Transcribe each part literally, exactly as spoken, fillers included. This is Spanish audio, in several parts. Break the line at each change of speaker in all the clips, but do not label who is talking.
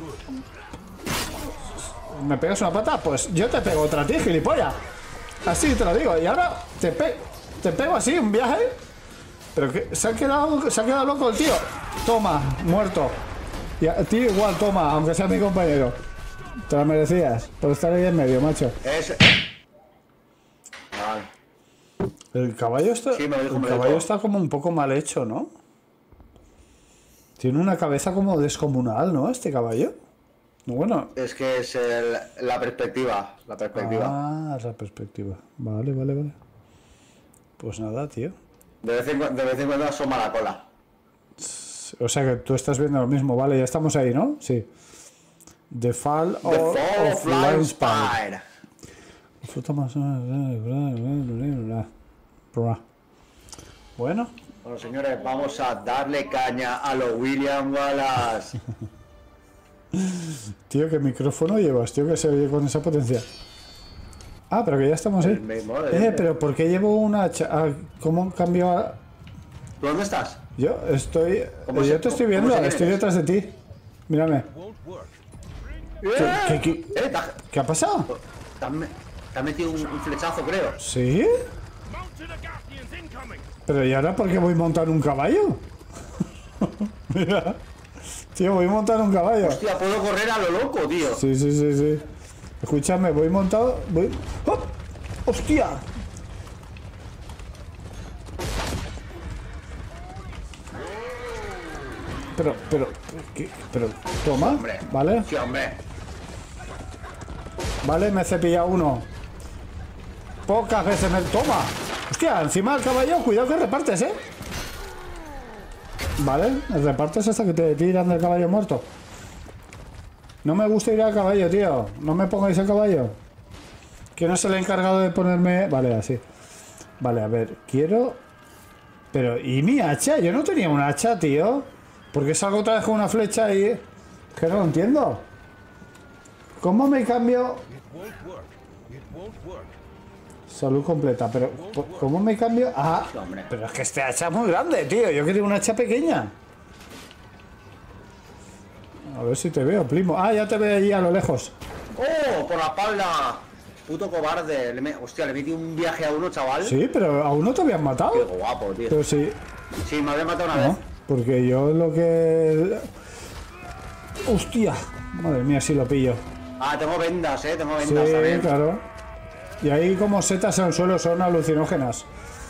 ¿Me pegas una pata? Pues yo te pego otra a ti, gilipollas. Así te lo digo. Y ahora te, pe te pego así, un viaje. Pero que se ha quedado, se ha quedado loco el tío. Toma, muerto. Y a ti igual, toma, aunque sea mi compañero. Te la merecías por estar ahí en medio, macho.
Es... Vale.
El caballo está,
Sí, me dijo,
el
me
caballo
dijo.
está como un poco mal hecho, ¿no? Tiene una cabeza como descomunal, ¿no? Este caballo. Bueno.
Es que es el, la perspectiva. La perspectiva.
Ah, la perspectiva. Vale, vale, vale. Pues nada, tío.
De vez en, cu- de vez en cuando asoma la cola.
O sea que tú estás viendo lo mismo, vale, ya estamos ahí, ¿no? Sí. The Fall
The
of,
Fall
of
of
Lion
Lion
Spire.
Spire.
Fruta más- Bueno,
Bueno, señores, vamos a darle caña a los William Wallace.
tío, ¿qué micrófono llevas, tío, que se oye con esa potencia? Ah, pero que ya estamos ahí.
El mismo, el
Eh,
mismo.
pero ¿por qué llevo una hacha? Ah, ¿cómo cambió a...?
¿Tú dónde estás?
Yo estoy...
¿Cómo
Yo
se-
te estoy
cómo
viendo,
se
estoy
viene?
detrás de ti. Mírame.
¿Qué,
qué- qué-
Eh, te has-
¿Qué ha pasado?
te has me- te has metido un, un flechazo, creo.
¿Sí? Pero ¿y ahora por qué voy a montar un caballo? Mira. Tío, voy a montar un caballo.
Hostia, puedo correr a lo loco, tío.
Sí, sí, sí, sí. Escúchame, voy montado... Voy... ¡Oh! ¡Hostia! Pero, pero... ¿qué? Pero... Toma,
Hombre.
¿vale?
Sí, hombre.
Vale, me he cepillado uno. Pocas veces me... ¡Toma! Hostia, encima del caballo, cuidado que repartes, ¿eh? Vale, repartes hasta que te tiran del caballo muerto. No me gusta ir al caballo, tío. No me pongáis al caballo. ¿Quién es el encargado de ponerme...? Vale, así. Vale, a ver, quiero... Pero, ¿y mi hacha? Yo no tenía un hacha, tío. ¿Por qué salgo otra vez con una flecha y...? Que no lo entiendo. ¿Cómo me cambio...? Salud completa, pero ¿cómo me cambio? Ah,
Sí, hombre.
pero es que este hacha es muy grande, tío. Yo quería una hacha pequeña. A ver si te veo, primo. Ah, ya te veo allí a lo lejos.
¡Oh! Por la espalda. Puto cobarde. Le me... Hostia, le metí un viaje a uno, chaval.
Sí, pero aún no te habían
Qué
matado.
guapo, tío.
Pero sí,
Sí, me había matado una
no,
vez.
porque yo lo que... Hostia, madre mía, si lo pillo.
Ah, tengo vendas, eh. Tengo
Sí,
vendas también.
claro. Y ahí como setas en el suelo son alucinógenas.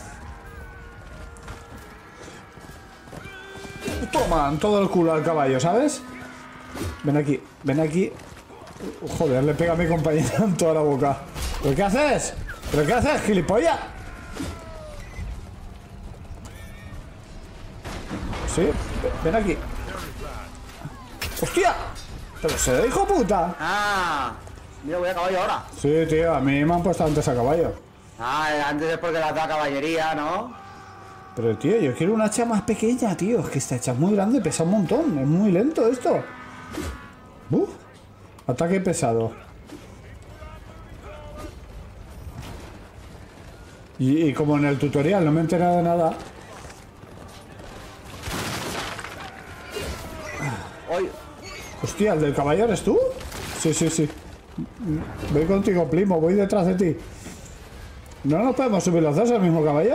Toman todo el culo al caballo, ¿sabes? Ven aquí, ven aquí. Joder, le pega a mi compañero en toda la boca. ¿Pero qué haces? ¿Pero qué haces, gilipollas? Sí, ven aquí. ¡Hostia! ¡Pero se dijo puta!
Ah, mira, voy a caballo ahora.
Sí, tío, a mí me han puesto antes a caballo.
Ah, antes es porque las da caballería, ¿no?
Pero tío, yo quiero una hacha más pequeña, tío. Es que esta hacha es muy grande, pesa un montón. Es muy lento esto. Uf. Ataque pesado. Y, y como en el tutorial no me he enterado de nada.
Hoy.
Hostia, ¿el del caballo eres tú? Sí, sí, sí. Voy contigo, primo, voy detrás de ti. ¿No nos podemos subir los dos al mismo caballo?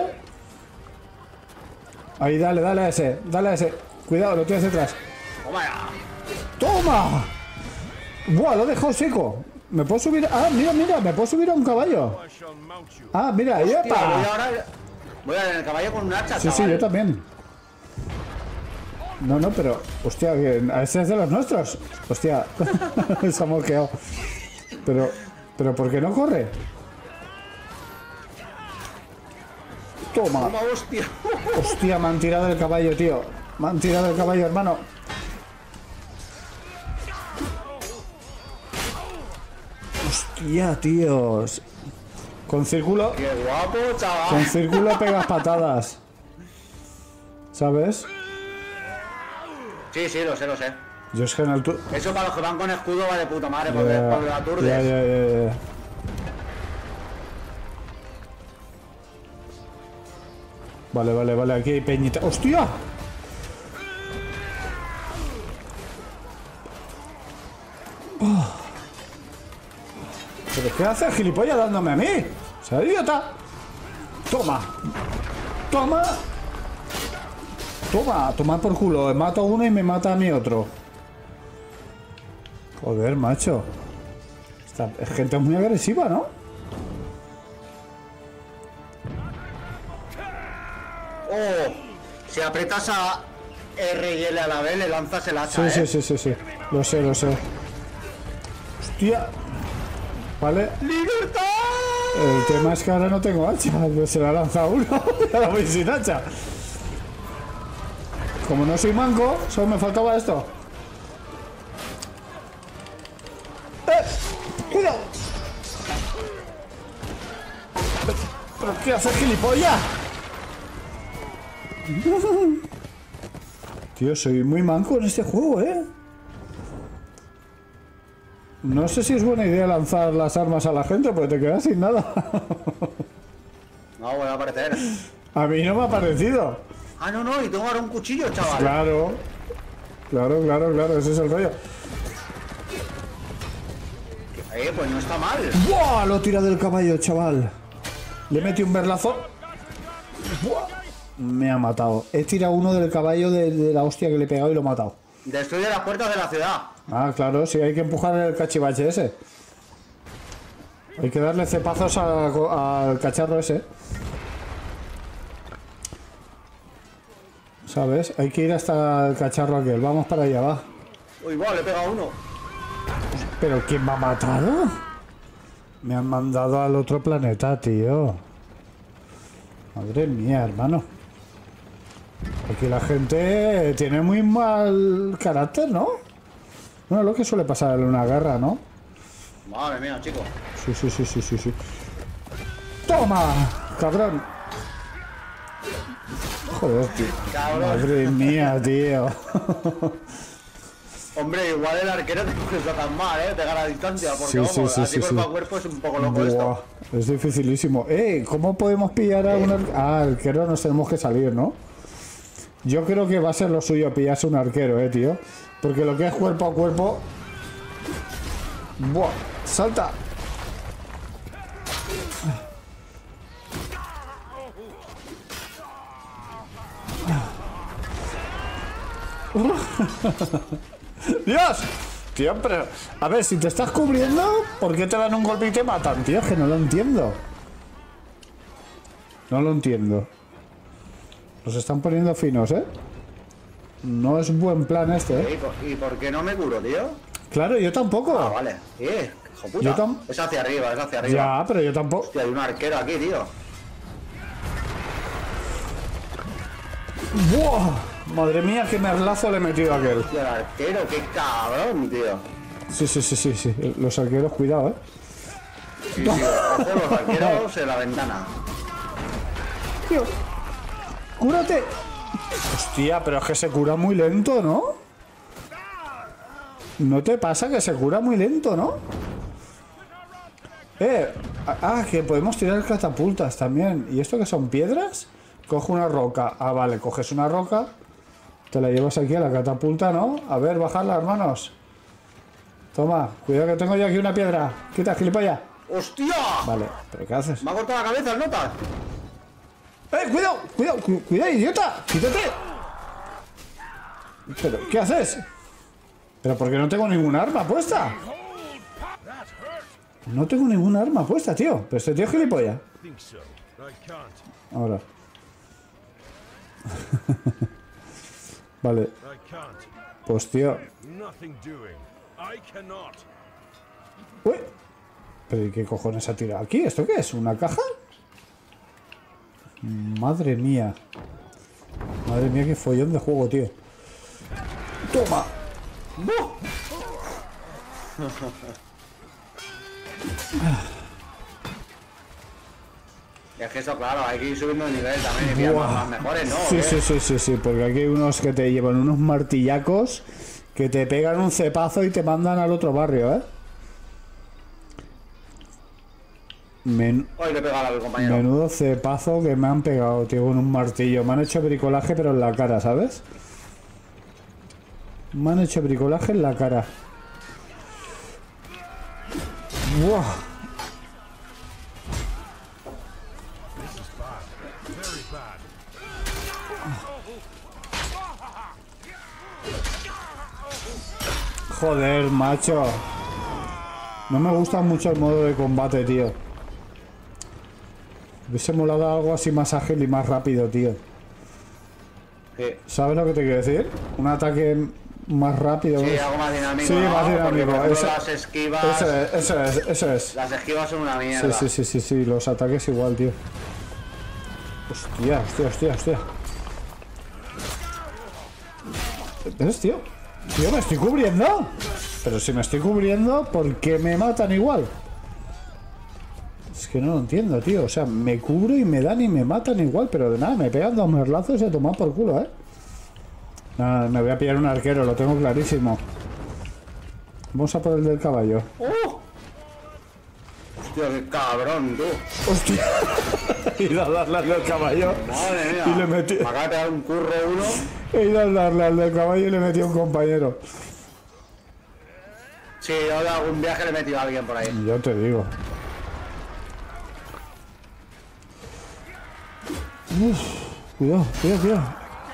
Ahí, dale, dale a ese, dale a ese. Cuidado, lo tienes detrás.
¡Toma ya!
¡Toma! ¡Buah, lo he dejado seco! ¿Me puedo subir? Ah, mira, mira, me puedo subir a un caballo. Ah, mira,
Tío, voy
¡yepa!
ahora. Voy a en el caballo con un hacha,
Sí, sí,
chaval.
yo también. No, no, pero... Hostia, que ese es de los nuestros. Hostia, se ha moqueado. Pero... ¿Pero por qué no corre? Toma.
Toma, hostia.
Hostia, me han tirado el caballo, tío. Me han tirado el caballo, hermano. Hostia, tíos. Con círculo...
¡Qué guapo,
Con
chaval!
círculo pegas patadas. ¿Sabes?
Sí, sí, lo sé, lo sé.
Yo es que en el... tu-
Eso para los que van con escudo va de puta madre, porque
Ya,
por la aturdes.
ya, ya, ya, ya. Vale, vale, vale, aquí hay peñita. ¡Hostia! ¿Pero qué hace el gilipollas dándome a mí? O sea, idiota. Toma. Toma. Toma, toma por culo. Me mato a uno y me mata a mí otro. Joder, macho. Esta gente es muy agresiva, ¿no?
Oh, si aprietas a R y L a la vez, le lanzas el hacha,
Sí,
¿eh?
sí, sí, sí, sí. Lo sé, lo sé. Hostia. Vale.
¡Libertad!
El tema es que ahora no tengo hacha. Se la ha lanzado uno. Y ahora voy sin hacha. Como no soy manco, solo me faltaba esto. ¡Eh! ¡Cuidado! ¿Pero qué haces, gilipollas? Tío, soy muy manco en este juego, ¿eh? No sé si es buena idea lanzar las armas a la gente porque te quedas sin nada.
No, vuelve a aparecer.
A mí no me ha parecido.
Ah, no, no, y tengo ahora un cuchillo, chaval.
Claro. Claro, claro, claro, ese es el rollo.
Eh, pues no está mal.
¡Buah! Lo tira del caballo, chaval. Le metí un berlazo. ¡Buah! Me ha matado. He tirado uno del caballo de, de la hostia que le he pegado y lo he matado.
Destruye las puertas de la ciudad.
Ah, claro, sí, hay que empujar el cachivache ese. Hay que darle cepazos a- al cacharro ese. ¿Sabes? Hay que ir hasta el cacharro aquel. Vamos para allá, va.
Uy, va, le he pegado a uno.
¿Pero quién me ha matado? Me han mandado al otro planeta, tío. Madre mía, hermano. Aquí la gente tiene muy mal carácter, ¿no? Bueno, lo que suele pasar en una guerra, ¿no?
Madre mía, chico.
Sí, sí, sí, sí, sí, sí. ¡Toma! ¡Cabrón! Joder, tío.
Cabrón.
Madre mía, tío.
Hombre, igual el arquero no está tan mal, ¿eh? Te gana a distancia, porque
Sí,
vamos,
sí, sí,
así
sí,
cuerpo
sí.
a cuerpo es un poco loco
Buah,
esto.
es dificilísimo. Eh, ¿cómo podemos pillar a un arquero? Ah, arquero nos tenemos que salir, ¿no? Yo creo que va a ser lo suyo pillarse un arquero, eh, tío. Porque lo que es cuerpo a cuerpo... ¡Buah! ¡Salta! ¡Dios! Tío, pero... A ver, si te estás cubriendo, ¿por qué te dan un golpe y te matan, tío? Es que no lo entiendo. No lo entiendo. Los están poniendo finos, ¿eh? No es buen plan este, ¿eh?
¿Y por, y por qué no me curo, tío?
Claro, yo tampoco.
Ah, vale. Eh, hijo puta.
Yo tam-
Es hacia arriba, es hacia arriba.
Ya, pero yo tampoco.
Hostia, hay un arquero aquí, tío.
¡Buah! Madre mía, qué merlazo le he metido a aquel.
Hostia, el arquero, qué cabrón, tío.
Sí, sí, sí, sí, sí. Los arqueros, cuidado, ¿eh?
Sí, sí, ojo, los arqueros en la ventana.
Tío, cúrate. Hostia, pero es que se cura muy lento, ¿no? ¿No te pasa que se cura muy lento, no? Eh, ah, que podemos tirar catapultas también. ¿Y esto qué son, piedras? Cojo una roca. Ah, vale, coges una roca. Te la llevas aquí a la catapulta, ¿no? A ver, bajarla, hermanos. Toma, cuidado que tengo yo aquí una piedra. Quita, gilipollas.
¡Hostia!
Vale, ¿pero qué haces?
Me ha cortado la cabeza el notas.
¡Eh, cuidado! ¡Cuidado! cu- ¡Cuidado, idiota! ¡Quítate! ¿Pero qué haces? ¿Pero por qué no tengo ningún arma puesta? No tengo ningún arma puesta, tío. Pero este tío es gilipollas. Ahora. Vale. Pues, tío. Uy. ¿Pero y qué cojones ha tirado aquí? ¿Esto qué es? ¿Una caja? Madre mía. Madre mía, qué follón de juego, tío. ¡Toma!
Es que eso, claro, hay que ir subiendo de nivel también y pillar
Buah.
más mejores, ¿no? ¿O
Sí,
qué?
sí, sí, sí, sí, porque aquí hay unos que te llevan unos martillacos que te pegan un cepazo y te mandan al otro barrio, ¿eh? Men-
Hoy le he pegado al compañero.
menudo cepazo que me han pegado, tío, con un martillo. Me han hecho bricolaje, pero en la cara, ¿sabes? Me han hecho bricolaje en la cara. Buah. Joder, macho. No me gusta mucho el modo de combate, tío. Hubiese molado algo así más ágil y más rápido, tío.
Sí.
¿Sabes lo que te quiero decir? Un ataque más rápido.
Sí, algo más dinámico.
Sí,
¿no?
más dinámico.
Porque, por ejemplo,
Eso,
las esquivas.
eso es, eso es, eso es.
Las esquivas son una mierda.
Sí, sí, sí, sí, sí, los ataques igual, tío. Hostia, hostia, hostia, hostia. ¿Ves, tío? Tío, me estoy cubriendo. Pero si me estoy cubriendo, ¿por qué me matan igual? Es que no lo entiendo, tío. O sea, me cubro y me dan y me matan igual, pero de nada, me pegan dos merlazos y a tomar por culo, ¿eh? Nada, me voy a pillar un arquero, lo tengo clarísimo. Vamos a por el del caballo.
¡Oh! Hostia, qué cabrón, tú.
¡Hostia! He ido a darle al del caballo.
Madre mía.
Y le metí...
Me acaba de pegar un curro uno.
He ido a darle al del caballo y le metí a un compañero.
Sí, yo de algún viaje le he metido a alguien por ahí.
Yo te digo. Uf, cuidado, cuidado, cuidado.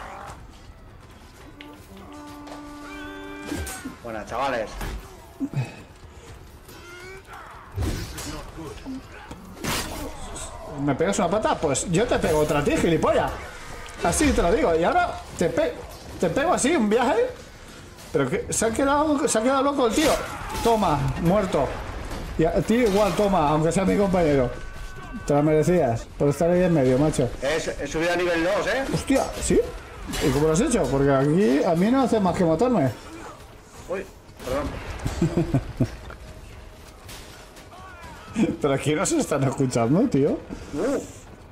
Buenas, chavales.
¿Me pegas una pata? Pues yo te pego otra a ti, gilipollas. Así te lo digo. Y ahora te, pe te pego así, un viaje. Pero que se ha quedado, se ha quedado loco el tío. Toma, muerto. Y a ti igual, toma, aunque sea mi compañero. Te la merecías por estar ahí en medio, macho.
Es, he subido a nivel dos, ¿eh?
Hostia, ¿sí? ¿Y cómo lo has hecho? Porque aquí a mí no hace más que matarme.
Uy, perdón.
Pero aquí no se están escuchando, tío.
Uh,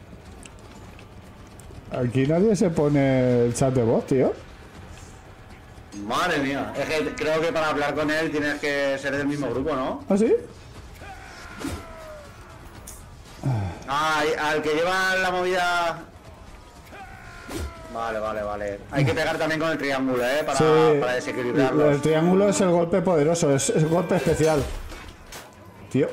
Aquí nadie se pone el chat de voz, tío.
madre mía. Es que creo que para hablar con él tienes que ser del mismo grupo, ¿no?
¿Ah, sí?
Ah, y al que lleva la movida. Vale, vale, vale. Hay que pegar también con el triángulo, ¿eh? Para,
Sí.
para desequilibrarlos.
El triángulo es el golpe poderoso, es el golpe especial. Tío.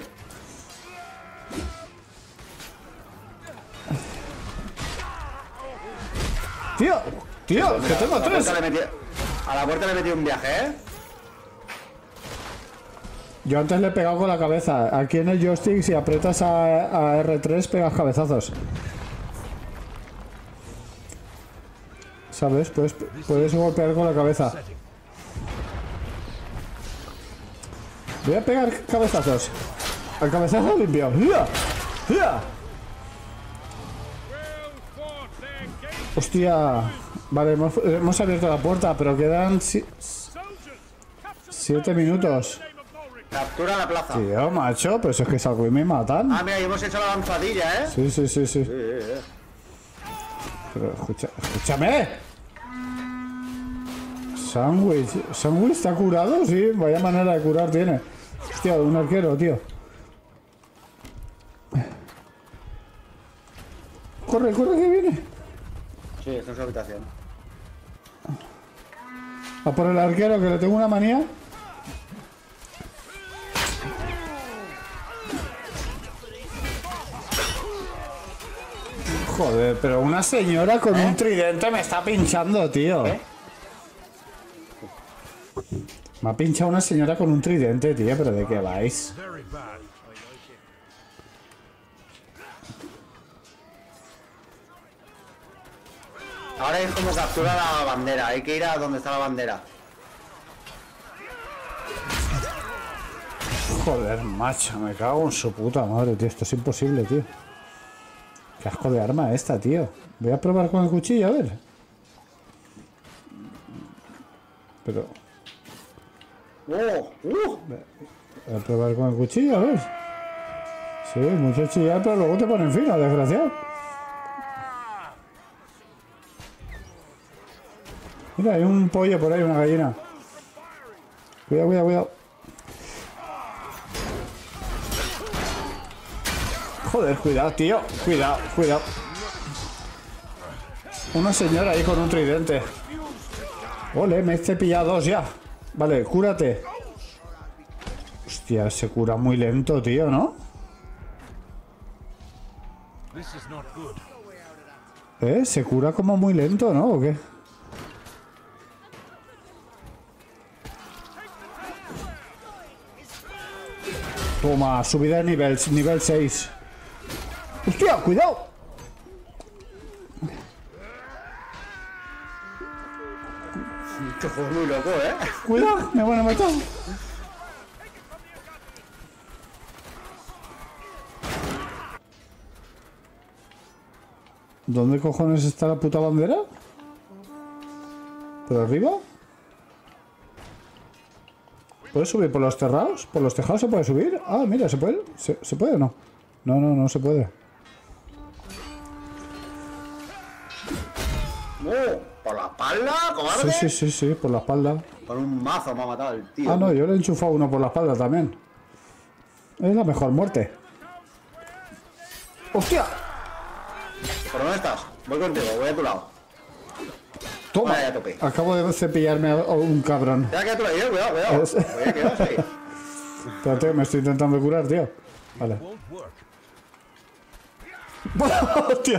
Tío, tío, que tengo
A la
tres.
puerta le metí- A la puerta le he metido un viaje, ¿eh?
Yo antes le he pegado con la cabeza. Aquí en el joystick, si aprietas a, a erre tres, pegas cabezazos. ¿Sabes? Puedes, puedes golpear con la cabeza. Voy a pegar cabezazos. Al cabezazo limpio. ¡Hia! ¡Hia! Hostia. Vale, hemos, hemos abierto la puerta, pero quedan si, siete minutos.
Captura la plaza.
Tío, macho, pero eso es que salgo y me matan.
Ah, mira, y hemos hecho la avanzadilla, ¿eh?
Sí, sí, sí, sí.
Sí, sí, sí.
Pero escucha, escúchame. Sandwich. ¿Sandwich está curado? Sí, vaya manera de curar tiene. Hostia, un arquero, tío. Corre, corre, que viene.
Sí, está en su habitación.
A por el arquero, que le tengo una manía. Joder, pero una señora con un tridente me está pinchando, tío.
¿Eh?
Me ha pinchado una señora con un tridente, tío, pero ¿de qué vais?
Ahora es como captura la bandera. Hay que ir a donde está la bandera.
Joder, macho, me cago en su puta madre, tío. Esto es imposible, tío. Qué asco de arma esta, tío. Voy a probar con el cuchillo, a ver. Pero...
¡Oh! ¡Uh!
Voy a probar con el cuchillo, a ver. Sí, mucho chillar, pero luego te ponen fino, desgraciado. Mira, hay un pollo por ahí, una gallina. Cuidado, cuidado, cuidado. Joder, cuidado, tío. Cuidado, cuidado. Una señora ahí con un tridente. Ole, me he cepillado dos ya. Vale, cúrate. Hostia, se cura muy lento, tío, ¿no? ¿Eh? Se cura como muy lento, ¿no? ¿O qué? Toma, subida de nivel, nivel seis. ¡Hostia, cuidado!
Qué juego muy loco, ¿eh?
Cuidado, me van a matar. ¿Dónde cojones está la puta bandera? ¿Por arriba? ¿Puedes subir por los terrados? ¿Por los tejados se puede subir? Ah, mira, ¿se puede? ¿Se, ¿se puede o no? No, no, no se puede.
Oh, ¿por la espalda, cobarde?
Sí, sí, sí, sí, por la espalda.
Con un mazo me ha matado el tío.
Ah, no, yo le he enchufado uno por la espalda también. Es la mejor muerte. ¡Hostia!
¿Por dónde estás? Voy contigo, voy a tu lado.
Toma,
Vaya, tope.
acabo de cepillarme a un cabrón.
Ya que a tu lado, cuidado, cuidado.
Es-
Oye, quedas ahí.
Espérate, me estoy intentando curar, tío. Vale. ¡Hostia!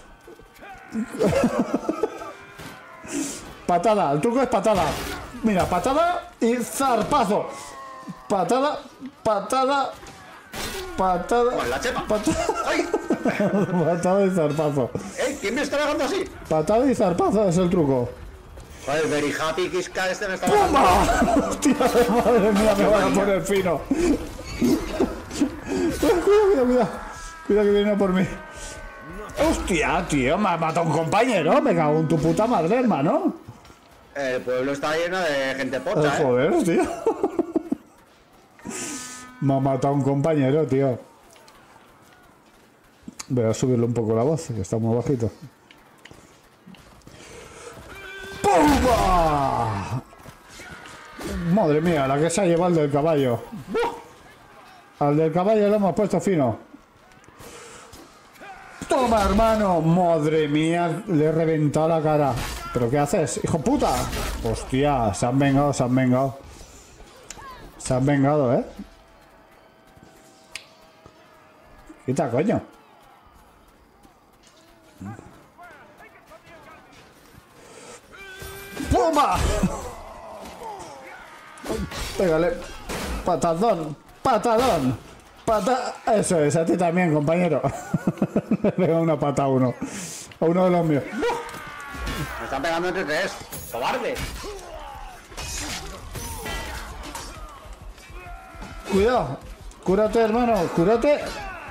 Patada, el truco es patada. Mira, patada y zarpazo. Patada, patada, patada.
Con la chepa.
Patada,
¡Ay!
patada y zarpazo.
¡Ey! ¿Quién me está dejando así?
Patada y zarpazo es el truco.
Joder, el very happy Kiska este me está dejando.
¡Pumba! Hostia, madre mía, me van a poner fino. Cuidado, cuidado, cuidado. Cuidado que viene por mí. Hostia, tío, me ha matado un compañero. Me cago en tu puta madre, hermano.
El pueblo está lleno de gente pocha, ¿eh?
Joder, tío. Me ha matado un compañero, tío. Voy a subirle un poco la voz, que está muy bajito. ¡Pumba! Madre mía, la que se ha llevado el del caballo. Al del caballo lo hemos puesto fino. Toma, hermano. Madre mía, le he reventado la cara. ¿Pero qué haces, hijo puta? Hostia, se han vengado, se han vengado. Se han vengado, ¿eh? Quita, coño. ¡Pumba! Pégale. Patadón, patadón. Pata... Eso es, a ti también, compañero. Le pega una pata a uno. A uno de los míos.
Me están pegando entre tres. ¡Cobarde!
Cuidado. Cúrate, hermano. Cúrate.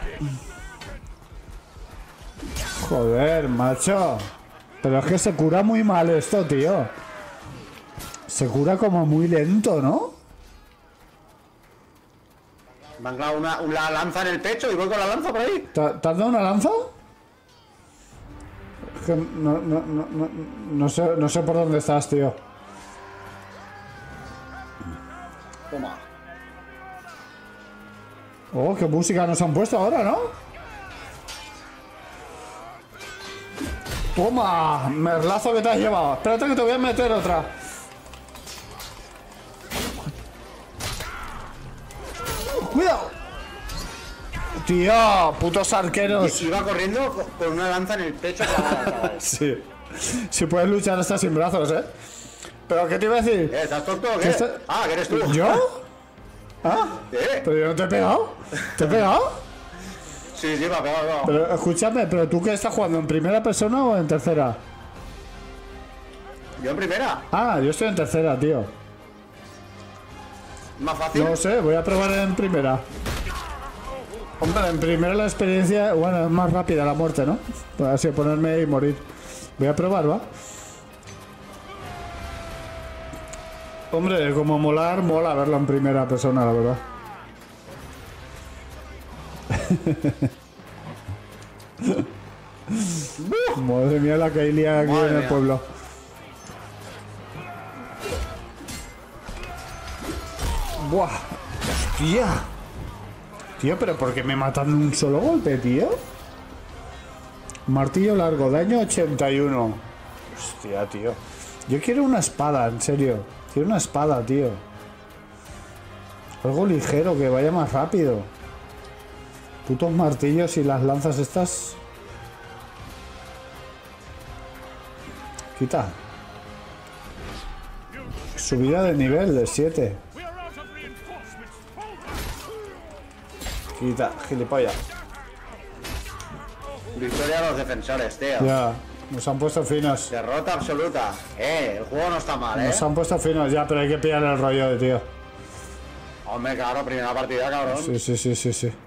Joder, macho. Pero es que se cura muy mal esto, tío. Se cura como muy lento, ¿no?
Me han clavado una, una lanza en el pecho y voy con la lanza por ahí.
¿Te, te has dado una lanza? Es que no, no, no, no, no sé, no sé por dónde estás, tío.
Toma.
Oh, qué música nos han puesto ahora, ¿no? Toma, merlazo que te has llevado. Espérate que te voy a meter otra. Cuidado. Tío, putos arqueros.
Y iba corriendo co- con una lanza en el pecho clavada, chaval.
Sí. Si puedes luchar hasta sin brazos, ¿eh? Pero ¿qué te iba a decir?
¿Eh? ¿Estás tonto o
¿Qué
qué?
está-
Ah, que eres tú.
¿Yo? ¿Ah?
¿Eh?
Pero yo no te he pegado. ¿Te he pegado?
Sí, sí, me ha pegado, no.
Pero escúchame, ¿pero tú qué estás jugando? ¿En primera persona o en tercera?
Yo en primera.
Ah, yo estoy en tercera, tío.
Más fácil.
No sé, voy a probar en primera. Hombre, en primera la experiencia, bueno, es más rápida la muerte, ¿no? Pues así ponerme y morir. Voy a probar, ¿va? Hombre, como molar, mola verlo en primera persona, la verdad. Madre mía, la que hay lía aquí
Madre
en el
mía.
pueblo. Buah, hostia. Tío, pero ¿por qué me matan de un solo golpe, tío? Martillo largo, daño ochenta y uno. Hostia, tío. Yo quiero una espada, en serio. Quiero una espada, tío. Algo ligero, que vaya más rápido. Putos martillos y las lanzas estas. Quita. Subida de nivel de siete. Quita, gilipollas.
Victoria a los defensores, tío.
Ya, nos han puesto finos.
Derrota absoluta. Eh, el juego no está mal, eh.
Nos han puesto finos ya, pero hay que pillar el rollo de tío.
Hombre, claro, primera partida, cabrón.
Sí, sí, sí, sí, sí.